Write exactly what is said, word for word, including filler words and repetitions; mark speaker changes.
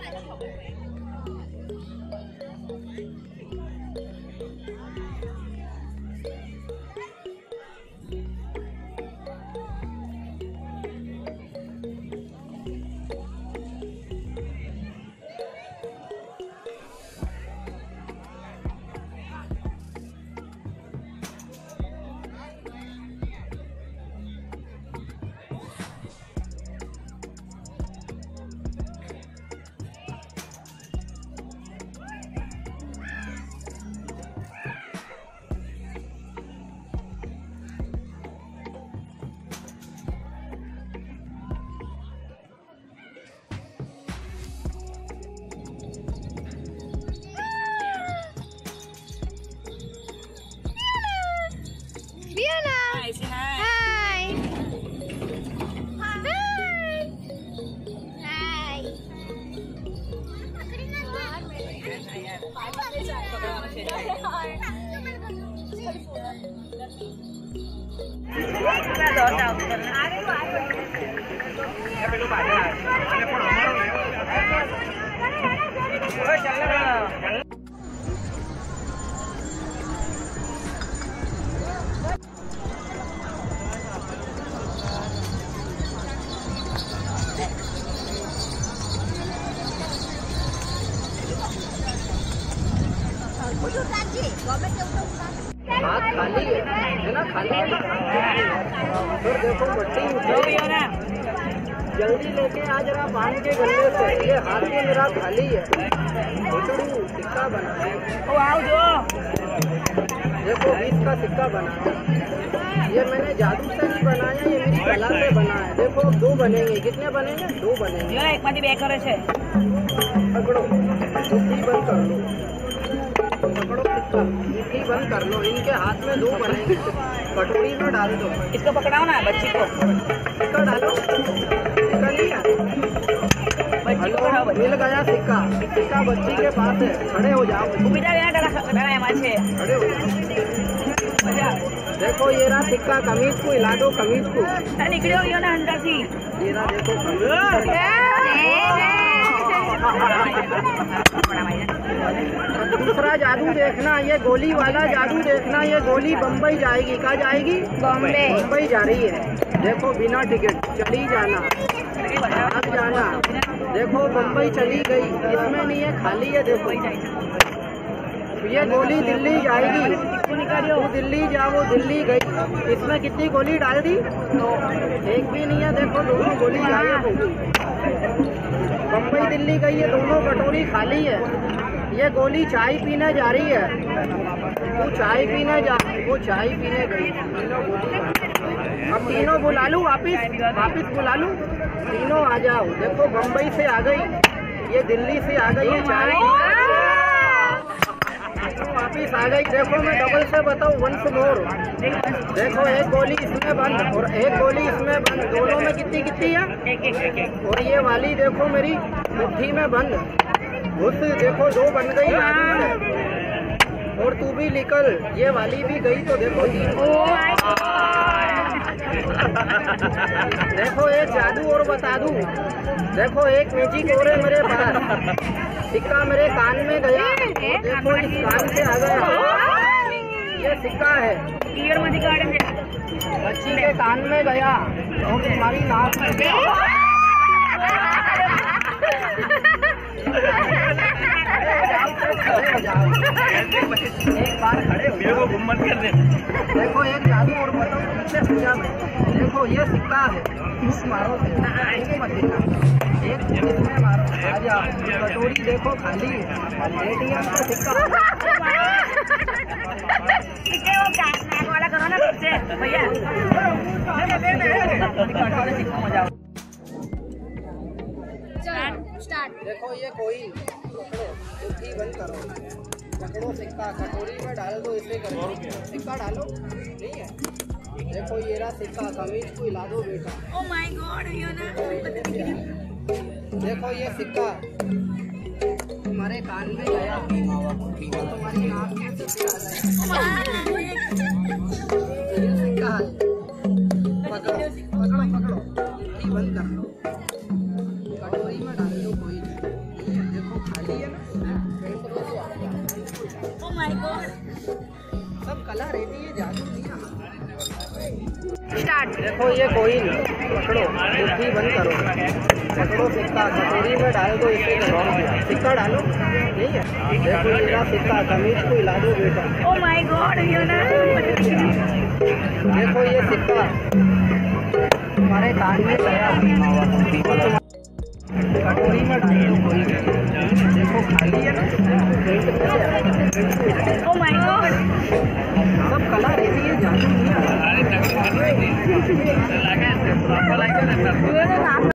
Speaker 1: Hi, say hi. Hi. Hi. Hi.
Speaker 2: हाथ खाली है, है ना? खाली है। फिर देखो मट्टी उठाई, जल्दी लेके आ जरा बांध के गले से। ये हाथ ही मेरा खाली है। सिक्का बना है, देखो बीस का सिक्का बना है। ये मैंने जादू से नहीं बनाया, ये मेरी कला से बना है। देखो दो बनेंगे, कितने बनेंगे? दो बनेंगे।
Speaker 1: एक માંથી બે કરે છે।
Speaker 2: पकड़ो, मुट्ठी बंद कर लो, पकड़ो सिक्का, मुट्ठी बंद कर लो। इनके हाथ में दो बनेंगे, कटोरी में डाल दो।
Speaker 1: इसको पकड़ाओ ना बच्ची को,
Speaker 2: सिक्का डालो, सिक्का नहीं है, बच्ची को पकड़ाओ। मिल गया सिक्का, सिक्का बच्ची के पास है। खड़े हो जाओ, खड़े हो जाओ। देखो ये रहा सिक्का, कमीज को हिला दो, कमीज को
Speaker 1: निकलो ना अंदर थी।
Speaker 2: ये रहा देखो कमीज। दूसरा जादू देखना, ये गोली वाला जादू देखना। ये गोली बम्बई जाएगी। कहाँ जाएगी? बम्बई। बम्बई जा रही है। देखो बिना टिकट चली जाना, अब जाना। देखो बम्बई चली गई, इसमें नहीं है, खाली है। देखो ये गोली दिल्ली जाएगी, तू दिल्ली जा, वो दिल्ली गई। इसमें कितनी गोली डाल दी? तो एक भी नहीं है। देखो दोनों गोली गायब हो गई। बम्बई दिल्ली गई है, दोनों कटोरी खाली है। ये गोली चाय पीने जा रही है, वो चाय पीने जा, वो चाय पीने गई। अब तीनों बुला लूं, वापिस वापिस बुला लूं, तीनों आ जाओ। देखो बम्बई से आ गई, ये दिल्ली से आ गई है, चाय वापिस आ गई। देखो मैं डबल से बताऊं, वंस मोर। देखो एक गोली इसमें बंद और एक गोली इसमें बंद, दोनों में कितनी कितनी है? और ये वाली देखो मेरी मुट्ठी में बंद। घुस देखो दो बन गई और तू भी निकल, ये वाली भी गई। तो देखो देखो एक जादू और बता दूं। देखो एक मैजिक और है मेरे पास। सिक्का मेरे कान में गया, देखो इस कान से आ गया। ये सिक्का है, बच्ची के कान में गया और तुम्हारी नाक में गया। एक बार खड़े हो, घुम्मत कर दे। देखो एक जादू और बताओ तुमसे पूछा मैं। देखो ये सिक्का है, इस मारो से मत देना, एक इसमें मारो, आ जाओ। कटोरी देखो खाली है, एटीएम का सिक्का। वाला करो ना भैया, देखो ये कोई पकड़ो, मुट्ठी बंद करो, पकड़ो सिक्का, कटोरी में डाल दो। इसे करो, सिक्का डालो, नहीं है। देखो ये रहा सिक्का, कमीज को हिला दो बेटा। ओह माय गॉड, ये ना देखो ये सिक्का तुम्हारे कान में गया, तुम्हारी नाक में से आ गया। ये सिक्का पकड़ो, पकड़ो, पकड़ो, मुट्ठी बंद कर लो, कटोरी में डाल दो। कोई सब कला रहती है, जादू नहीं है।
Speaker 1: स्टार्ट।
Speaker 2: देखो ये कोइन पकड़ो, बुद्धि बंद करो, पकड़ो सिक्का, कटोरी में डाल दो, इसे करो सिक्का डालो, नहीं है। देखो ये रहा सिक्का, कमीज को हिला दो बेटा।
Speaker 1: ओ माय गॉड योना।
Speaker 2: देखो ये सिक्का हमारे कान में गया, कटोरी में डाल दो कोई, देखो खाली है ना, पेंट में से आया।
Speaker 1: Oh my god.
Speaker 2: सब कला रहती है, जादू नहीं है।